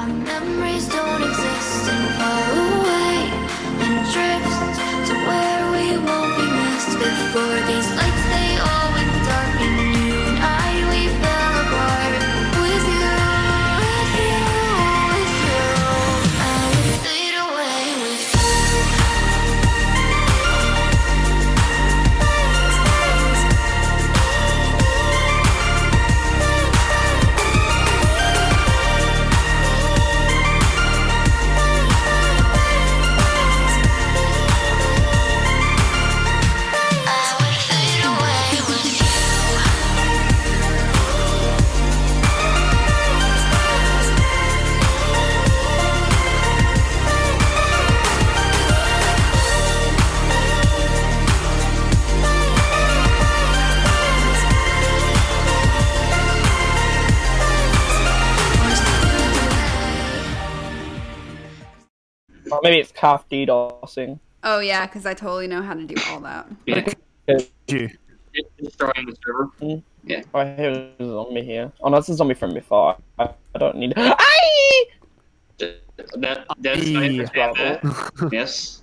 Our memories don't exist and far away and drift to where we won't be missed. Before these lights they all went dark and you and I, we fell apart. With you, with you, with you, I would fade away with Or maybe it's calf DDoSing. Oh yeah, because I totally know how to do all that. Yeah. You. Destroying the server. Yeah. Oh, I hear there's a zombie here. Oh no, that's a zombie from before. I don't need. Aye! That's Hey. yes.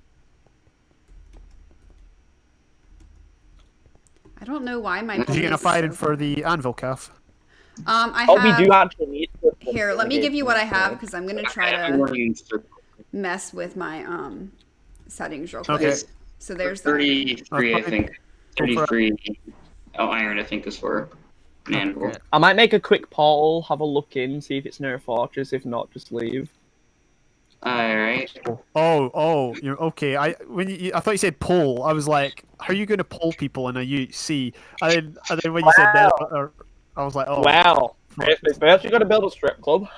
I don't know why my. Did you get a firing for the anvil calf? I Oh, have. we do actually need to. Here, let me give you what I have because I'm gonna try to Everyone mess with my settings real quick. Okay. So there's that. 33, I think. Go for it. 33. Oh, iron, I think, is for an anvil. I might make a quick poll, have a look in, see if it's near a fortress. If not, just leave. Alright. Oh, you're okay. I thought you said poll. I was like, how are you going to poll people in a UC? And then when you said that, I was like, oh. Wow. It's actually got to build a strip club.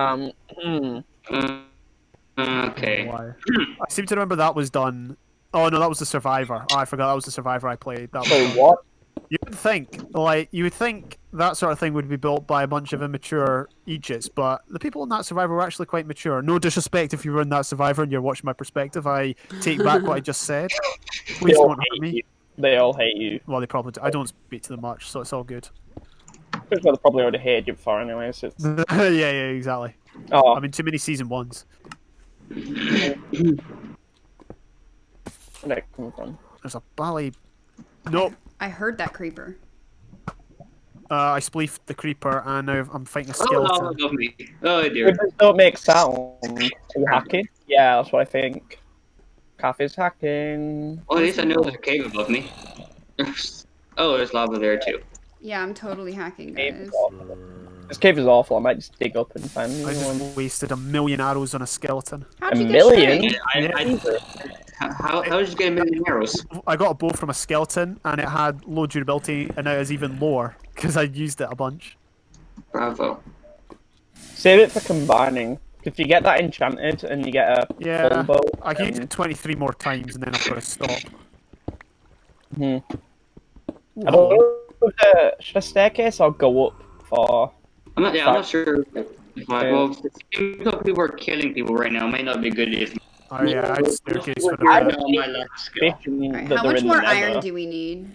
Okay. Why? I seem to remember that was done. Oh no, that was the Survivor. Oh, I forgot that was the Survivor I played. That was So done. what? You would think that sort of thing would be built by a bunch of immature Aegis, but the people in that Survivor were actually quite mature. No disrespect if you were in that Survivor and you're watching my perspective. I take back what I just said. Please don't hurt me. They all hate you. Well, they probably do. I don't speak to them much, so it's all good. Which they probably already hated you before anyway, so it's... yeah, exactly. Oh, I mean, too many season ones. where'd that come from? There's a bally. Nope. I heard that creeper. I spleefed the creeper, and now I'm fighting a Oh, skeleton. no, above me. Oh, dear. Creepers don't make sound. Are you hacking? Yeah, that's what I think. Calf is hacking. Well, at least I know there's a cave above me. Oh, there's lava there, too. Yeah, I'm totally hacking, Cave guys. is awful. This cave is awful. I might just dig up and find I a new one. just wasted 1,000,000 arrows on a skeleton. How'd A you get million? straight? How did you get a million arrows? I got a bow from a skeleton, and it had low durability, and now it's even lower because I used it a bunch. Bravo. Save it for combining. If you get that enchanted and you get a Yeah, full bow, I can use it 23 more times, and then I've got to stop. I don't know. Should I staircase or go up for? I'm not sure. Well, even though people are killing people right now, it might not be good if. Oh yeah, I'd staircase for I the don't my last skill. Alright, how much more iron do we need?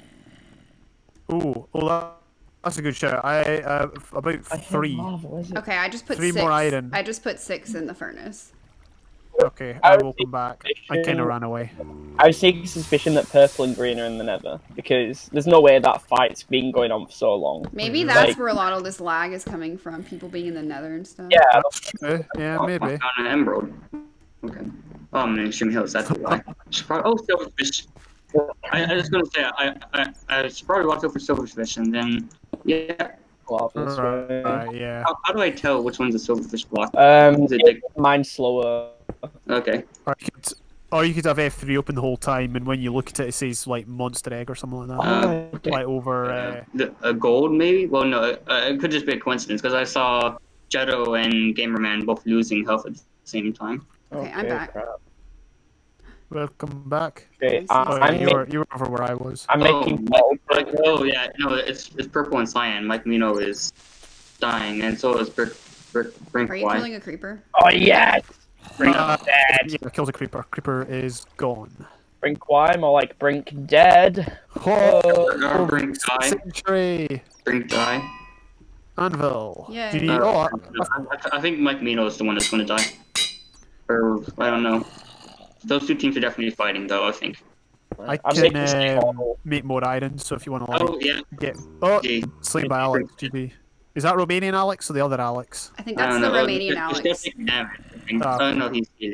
That's a good shout. About 3. Okay, I just put 3 6. more iron. I just put 6 in the furnace. Okay, I will come back. I kind of ran away. I was taking suspicion that purple and green are in the nether, because there's no way that fight's been going on for so long. Maybe that's Like- where a lot of this lag is coming from, people being in the nether and stuff. Yeah, Yeah, maybe. I found an emerald. Okay. Oh, I'm in Extreme Hills, that's why. Oh, silverfish. I was gonna say, I should probably watch out for silverfish, and then, yeah. Right, yeah. How do I tell which one's a silverfish block? Mine's slower. Okay. Or you could have F3 open the whole time, and when you look at it, it says like monster egg or something like that. Like over. A gold, maybe? Well, no, it could just be a coincidence, because I saw Jetto and Gamerman both losing health at the same time. Okay, I'm back. Crap. Welcome back. Okay, You were over where I was. I'm making. Oh yeah, no, it's purple and cyan. Mike Mino is dying, and so is Brink. Are you killing a creeper? Oh yes! Brink dead. Yeah, killed a creeper. Creeper is gone. Brink why? More like Brink dead. Oh, Brink die. Century. Brink die. Anvil. Yay. Do you need? I think Mike Mino is the one that's going to die. Or I don't know. Those two teams are definitely fighting, though. I think. I I'm taking this can portal. make more iron, so if you want to like Oh yeah. get. Oh, Gee. slain by Alex. GB. Is that Romanian Alex or the other Alex? I think I that's don't the know. Romanian He's Alex. still taking damage. I think. Oh. Oh no, he's healing.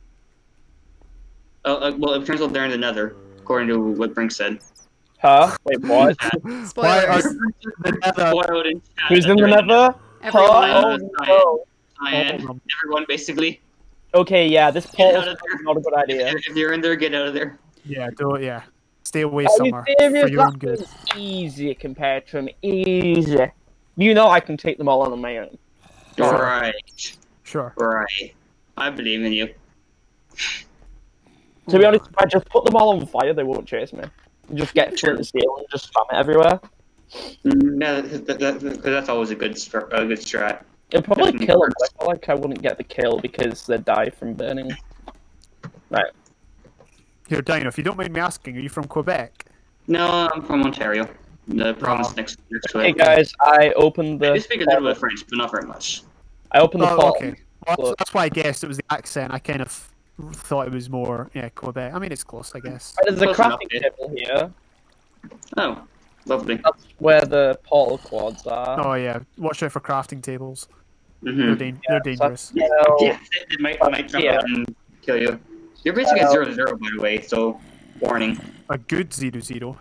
Oh well, it turns out they're in the Nether, according to what Brink said. Huh? Wait, what? Why are Spoilers. the Nether? Spoiled in chat Who's that in the they're Nether? Everyone. Huh? Oh, no. Cyan, everyone basically. Okay, yeah, this Get portal's out of there. not a good idea. If you're in there, get out of there. Yeah, do it. Yeah, stay away Are you somewhere serious? for your own That good. is easy compared to him. Easy. You know I can take them all on my own. Sure. Right, Sure. right. I believe in you. To be honest, if I just put them all on fire, they won't chase me. Just get flint and steel and just spam it everywhere. No, that's always a good strat. It'd probably Definitely kill them, works. but I feel like I wouldn't get the kill because they'd die from burning. Right. Here, Dino, if you don't mind me asking, are you from Quebec? No, I'm from Ontario, the province Oh. next to Hey it. guys, I opened I the. do speak a little bit of French, but not very much. I opened the Oh, portal. okay. Well, that's why I guessed it was the accent. I kind of thought it was more, yeah, Quebec. I mean, it's close, I guess. There's a Close enough, crafting yeah. table here. Oh, lovely. That's where the portal quads are. Oh yeah, watch out for crafting tables. They're, Mm-hmm. they're dangerous. You know, Yeah, it might jump out and kill you. You're basically 0-0, by the way, so warning. A good 0-0.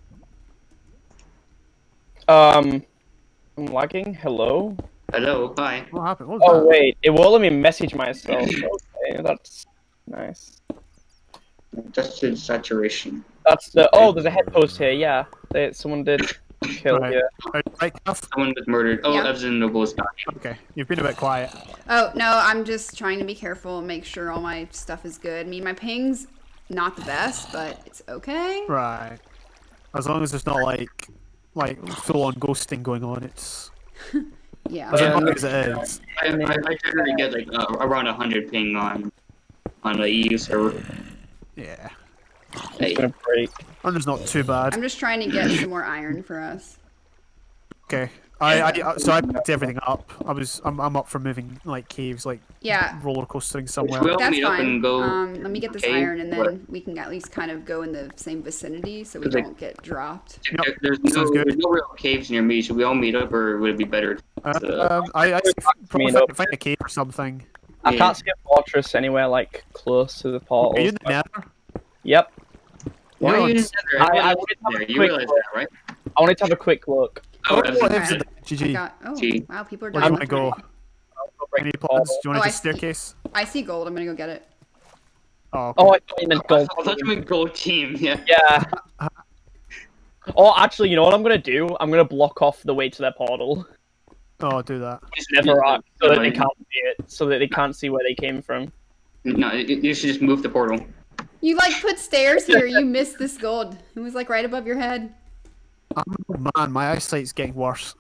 I'm lagging. Hello. Hello, hi. What happened? What was Oh that? wait, it won't let me message myself. Okay, that's nice. Adjusted saturation. That's the. Oh, there's a head post here. Yeah, someone did kill Right. you. Right, Kath? Someone was murdered. Oh, Yeah. that was in Noble's guy. Okay, you've been a bit quiet. Oh, no, I'm just trying to be careful and make sure all my stuff is good. I mean, my ping's not the best, but it's okay. Right. As long as there's not like full-on ghosting going on, it's Yeah. as Yeah. annoying as it is. I generally get like around 100 ping on the EU server. Yeah. Hey, It's gonna break. And it's not too bad. I'm just trying to get some more iron for us. Okay. So I picked everything up. I'm up for moving like caves, like Yeah, roller coastering somewhere. Well, that's meet up fine. and go Let me get this cave, iron and then or- we can at least kind of go in the same vicinity so we Cause, like- don't get dropped. Yep, there's sounds good. no real caves near me. Should we all meet up, or would it be better? I probably Meet up. find a cave or something. I Yeah. can't see a fortress anywhere like close to the portal. Are you in the nether? Yep. Why are you in Yes. the Nether? I Everyone wanted is to have there. a You quick realize look. that, right? I wanted to have a quick look. Oh, Lives Evans. in the I GG. got, oh, Gee. wow, people are Where dying. do you want to go? I'll break Any the plans? portal. Do you want Oh, to I just see. staircase? I see gold. I'm gonna go get it. Oh, Oh, I thought you meant I gold. thought you meant gold team. Yeah. Yeah. Oh, actually, you know what I'm gonna do? I'm gonna block off the way to their portal. oh, do that. Just Never are, so that they like- can't see it. So that they can't see where they came from. No, you should just move the portal. You like put stairs here. You missed this gold. It was like right above your head. Oh, man, my eyesight's getting worse.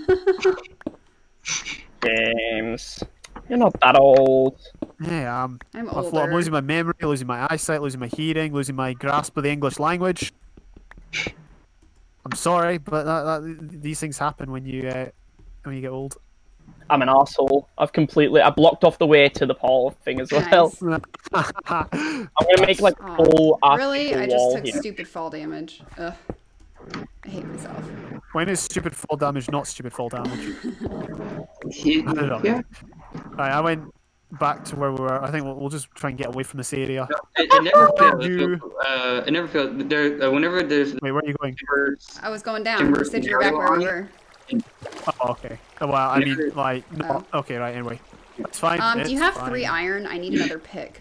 James, you're not that old. Yeah, I'm I'm older. losing my memory, losing my eyesight, losing my hearing, losing my grasp of the English language. I'm sorry, but these things happen when you get old. I'm an asshole. I blocked off the way to the portal thing as well. Nice. I'm gonna make like Aw, full Really? I artificial just wall took here. stupid fall damage. Ugh. I hate myself. When is stupid fall damage not stupid fall damage? Yeah. Right, I went back to where we were. I think we'll just try and get away from this area. It never fails. You- It never fails. Whenever there's Wait, where are you going? timbers, I was going down. Timber You said you were back where we area were. Oh, okay. Oh, well, I mean, like, no. Okay, right. Anyway, it's fine. Do you it's have fine. 3 iron? I need another pick.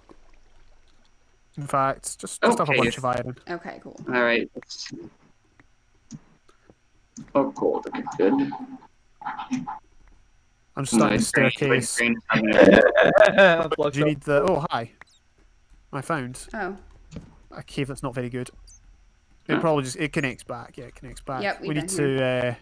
In fact, just have a Okay. bunch of iron. Okay, cool. all right. Oh, cool. Okay, good. I'm just starting My the staircase. brain is having a- Blocked Do you up. need the? Oh, hi. I found Oh, a cave that's not very good. It Huh? probably it connects back. Yeah, it connects back. Yep, we we've need been to.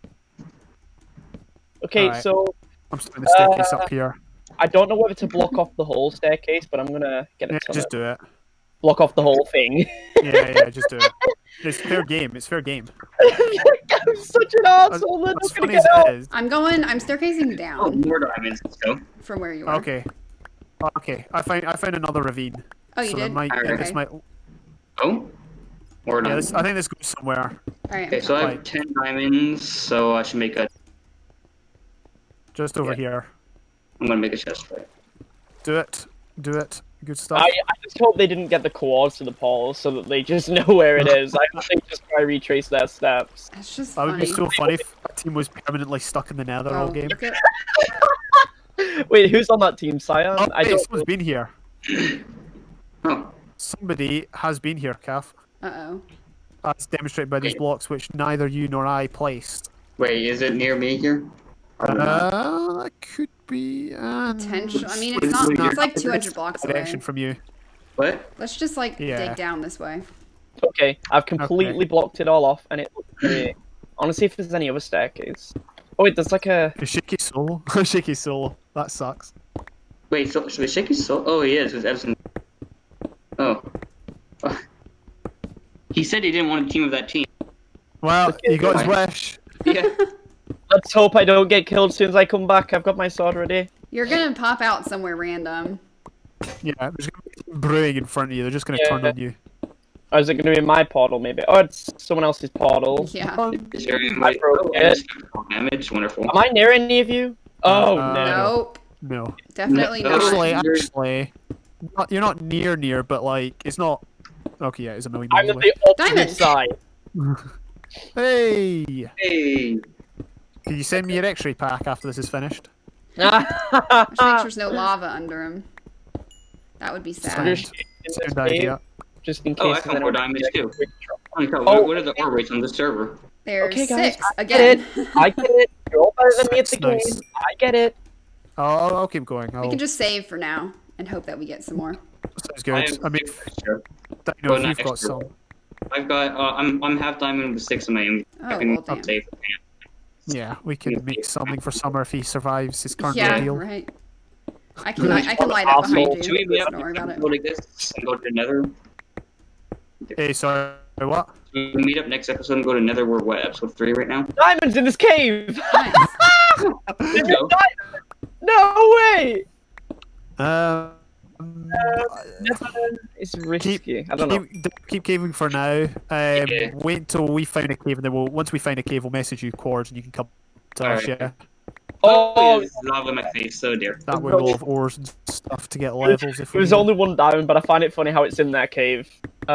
Okay, Alright. so I'm starting the staircase up here. I don't know whether to block off the whole staircase, but I'm gonna get Yeah, it to just do it. block off the whole thing. Yeah, just do it. It's fair game. It's fair game. I'm such an asshole. They're What's not gonna funny as get out. it is. I'm staircasing Oh, down more diamonds. Let's go. from where you are. Okay. Okay. I found another ravine. Oh, you so did? This Okay. might. Oh, more Yeah, diamonds. I think this goes somewhere. Alright. Okay, so I have Right. 10 diamonds, so I should make a. Just over here. I'm gonna make a chest plate. Do it. Do it. Good stuff. I just hope they didn't get the coords to the portal so that they just know where it is. I hope they just try to retrace their steps. That's just That would funny. be so funny if a team was permanently stuck in the nether all Oh, game. look at... Wait, who's on that team, Cyan? Oh, I hey, don't. someone's been here. Oh, Somebody has been here, Calf. Uh-oh. As demonstrated by these blocks, which neither you nor I placed. wait, is it near me here? I don't know. That could be. Potential. I mean, It's it's not. not- It's like 200 blocks away. Direction from you. What? Let's just like Yeah. dig down this way. Okay, I've completely blocked it all off, and it looks great. I want to see if there's any other staircase. Oh wait, there's like a. A shaky solo. A shaky solo. That sucks. Wait, so Shaky so? Oh, he is. It's Edison. Oh. He said he didn't want a team of that team. Well, Okay, he got his fine. wish. Yeah. Let's hope I don't get killed as soon as I come back. I've got my sword ready. You're gonna pop out somewhere random. Yeah, there's gonna be something brewing in front of you. They're just gonna turn Yeah. on you. Or is it going to be my portal, maybe? Oh, it's someone else's portal. Yeah. Is there anybody? broke Oh, it. I just took damage. Wonderful. Am I near any of you? Oh, Uh, no. Nope. No. Definitely No, not. Actually, you're not near, but like, it's not. Okay, yeah, it's a million I'm miles on away. the opposite Diamond. side. Hey! Hey. Can you send me your X-ray pack after this is finished? Just make sure there's no lava under him. That would be sad. Just in this Sound cave, idea. just in case. Oh, I there's found more anyone- diamonds too. Holy cow, Oh. what are the ore rates on this server? There's Okay, guys, 6 I get again. I get it. You're all better than me at the Six, game. nice. I get it. I'll keep going. We can just save for now and hope that we get some more. Sounds good. I mean, extra. I know Well, if not you've got extra. some. I've got. I'm half diamond with 6 of my aim. I Oh, can well, damn. save. Yeah, we can make something for Summer if he survives his current Yeah, deal. right. I can light up behind Should we you. meet up Don't worry about it. go like this and go to Nether? Hey, sorry, what? Should we meet up next episode and go to Nether? We're what, episode 3 right now? Diamonds in this cave. Nice. There's No. diamonds. No way. It's risky. I don't know. Keep caving for now. Yeah. Wait until we find a cave, and then once we find a cave, we'll message you chords, and you can come to us. Alright. Yeah, Oh, there's lava in my face. So dear. that way we'll have ores and stuff to get levels. If we there's need. only one diamond, but I find it funny how it's in that cave.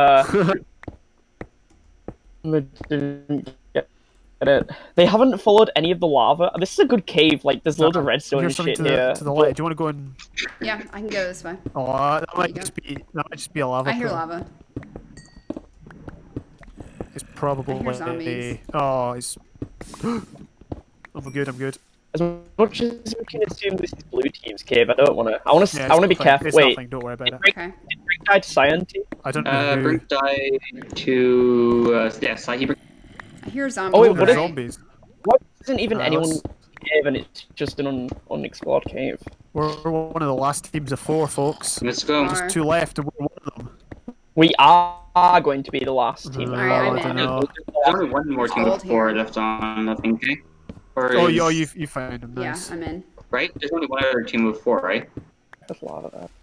Didn't get it. They haven't followed any of the lava. This is a good cave. Like, there's loads of redstone Here's and something shit to the, here. to the left. Do you want to go and? Yeah, I can go this way. Oh, that There might you go. just be a lava. I hear pool. lava. It's probably. I hear zombies. Oh, it's. I'm good. I'm good. As much as we can assume this is blue team's cave, I don't want to. I want to. Yeah, I want to be it's nothing. careful. It's Wait, nothing. Don't worry about it. Okay. did Brick die to Science? I don't know. Who. Brink died to yeah, Sahi. I hear zombies. Oh, wait, Oh, what there's if- zombies. What isn't even anyone let's- cave and it's just an unexplored cave? We're one of the last teams of 4, folks. Let's go. Alright. Just 2 left, and we're one of them. We are going to be the last team. Oh, Alright, I'm I don't in. know. There's only one more team Hold with 4 here. left on, I think. Okay? Or Oh, is- you found him. Yeah, Nice. I'm in. right? There's only one other team with 4, right? There's a lot of that.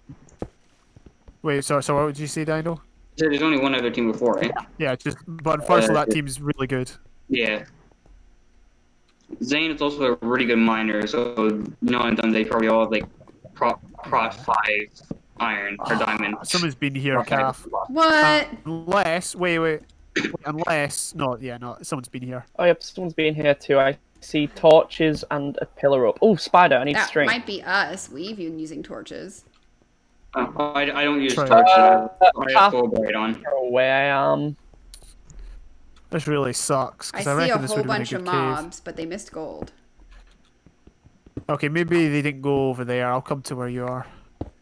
Wait, so what would you say, Dino? There's only one other team with 4, right? Yeah, but unfortunately that yeah. team's really good. Yeah. Zane is also a really good miner, so knowing them, they probably all have like prot 5 iron or diamond. Someone's been here, Prot 5 Calf. What? Unless, wait, unless, no, yeah, no, someone's been here. Oh, yep, someone's been here too. I see torches and a pillar up. Oh, spider! I need That string. might be us. We've been using torches. I don't use Try. torches. I have Uh, full bright on. Where I am. This really sucks, I because see I a reckon this whole would have been a bunch good of cave. mobs, but they missed gold. Okay, maybe they didn't go over there. I'll come to where you are.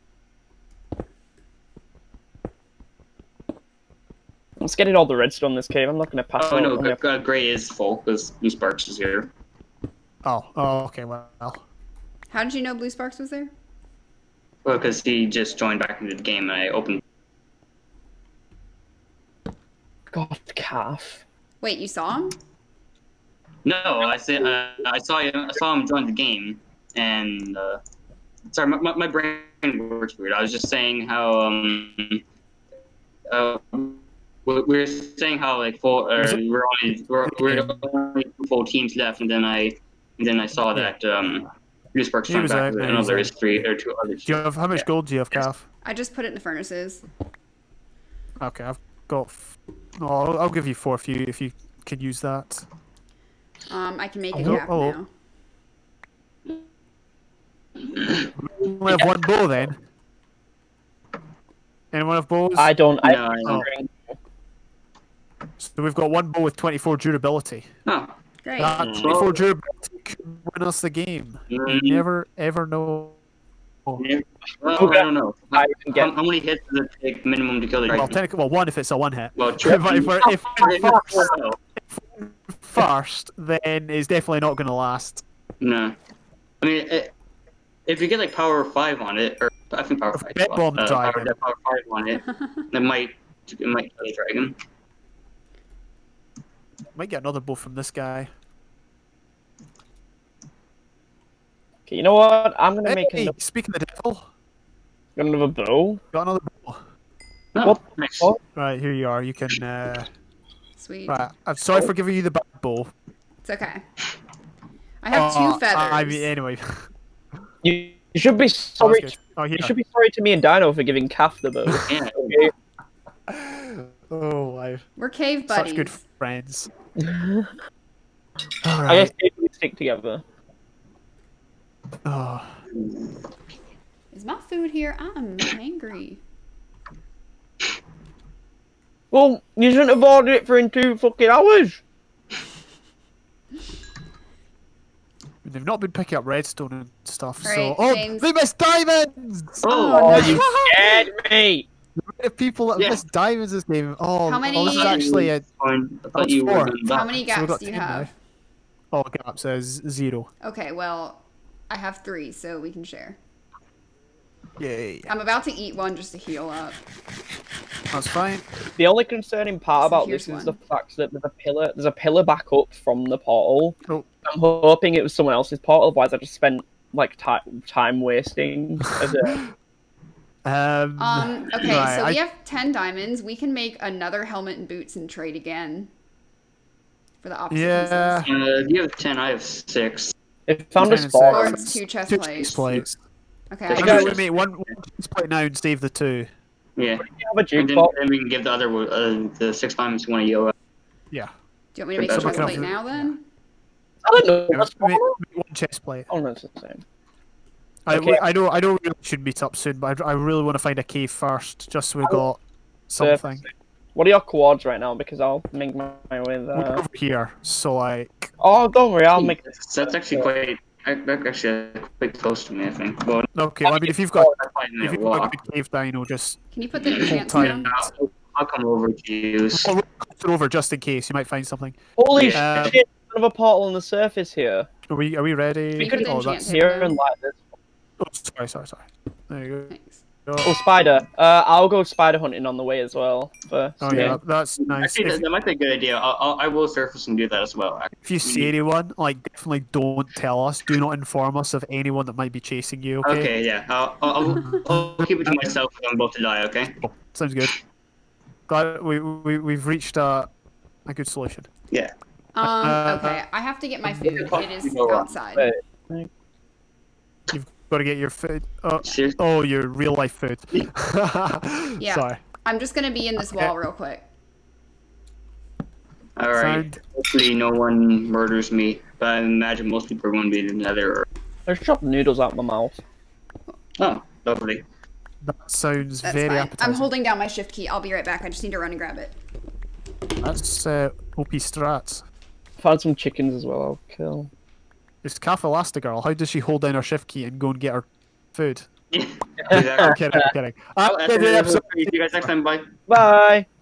I'm scared of all the redstone in this cave. I'm not going to pass Oh out. no, I'm gonna- Gray is full because Blue Sparks is here. Oh, okay, well. How did you know Blue Sparks was there? Well, because he just joined back into the game and I opened. God, calf. Wait, you saw him? No, I said I saw him join the game, and sorry, my brain works weird. I was just saying how we were saying how like we're only full teams left, and then I saw that Newspark's trying back with another three or two others. Do you have how much gold do you have, Calf? I just put it in the furnaces. Okay, I've got. I'll give you 4 if you can use that. I can make a cap now. We have 1 bow then. Anyone have bows? I don't. No, So we've got 1 bow with 24 durability. Oh, Great. That 24 durability could win us the game. You never ever know. yeah. Well, I don't know. How many hits does it take minimum to kill the Well, dragon? technically, 1 if it's a 1-hit. Well, If first, then it's definitely not going to last. no. I mean, if you get like power 5 on it, or I think power 5. Bet bomb dragon. Power 5 on it, it might kill the dragon. Might get another bow from this guy. Okay, you know what? I'm gonna make Speaking of the devil, another bow. got another bow. Oh, What? nice. What? Right, here you are. You can. Sweet. Right, I'm sorry for giving you the bad bow. It's okay. I have 2 feathers. I mean, anyway. You should be sorry. Good. Oh, here. You should be sorry to me and Dino for giving Calf the bow. Yeah. Okay. Oh, wow. We're cave buddies. Such good friends. I Alright. guess we stick together. Oh. Is my food here? I'm hangry. Well, you shouldn't have ordered it for in 2 fucking hours. They've not been picking up redstone and stuff, Right, so... Oh, James. they missed diamonds! Oh, Oh, you scared me. The people that Yeah. missed diamonds this game. Oh, How many- oh, this is actually a... I thought That's you were 4. doing How that. many So we've gaps got do you 10 now. have? Oh, gap says 0. Okay, well, I have 3, so we can share. Yay. I'm about to eat one just to heal up. That's fine. The only concerning part So about here's this is one. the fact that there's a pillar back up from the portal. Oh. I'm hoping it was someone else's portal, otherwise I just spent like time wasting. As a... Okay, right, so we have 10 diamonds. We can make another helmet and boots and trade again. For the opposite Yeah. pieces. You have 10, I have 6. If found a 10 and spot. Or 6. it's 2 chest 2 plates. chest plates. Okay, I'm I I'm gonna going to make one chest plate now and save the 2. Yeah. You have a And jukebox. then we can give the other the 6 diamonds to one of you. Yeah. do you want me to make a That's chest okay. plate now then? I don't know. That's Make one chest plate. oh, no, it's the same. I Okay. know we really should meet up soon, but I really want to find a cave first, just so we got something. What are your quads right now? Because I'll make my way We're there. over here, so like... Oh, don't worry, I'll make. That's actually quite close to me, I think. Well, Okay, I mean, if you've got that's fine, if you've got a good cave dino, just Can you put the enchant time. down? I'll come over to you. we'll go over just in case. You might find something. Holy Yeah. shit! There's another portal on the surface here. Are we ready? We could oh, enchant that's... it. Here and like this. Oh, sorry. There you Thanks. go. Oh, spider. I'll go spider hunting on the way as well. First. Oh yeah, that's nice. Actually, that might be a good idea. I will surface and do that as well. If you see anyone, like, definitely don't tell us. Do not inform us of anyone that might be chasing you. Okay. Okay, yeah. I'll keep it to myself if I'm about to die. Okay. Oh, sounds good. Glad we've reached a good solution. Yeah. Okay, I have to get my food. It is outside. Wait. You've got to get your food. Oh, Seriously? oh, your real life food. Yeah. Sorry. I'm just gonna be in this wall real quick. All right. Sound- Hopefully, no one murders me. But I imagine most people are going to be in the Nether. There's chopped noodles out my mouth. Oh, lovely. That sounds That's very fine. appetizing. I'm holding down my shift key. I'll be right back. I just need to run and grab it. That's OP strats. Found some chickens as well. I'll kill. It's Calf Elastigirl. How does she hold down her shift key and go and get her food? Exactly. I'm kidding. I'm kidding. See you guys next time. Bye. Bye.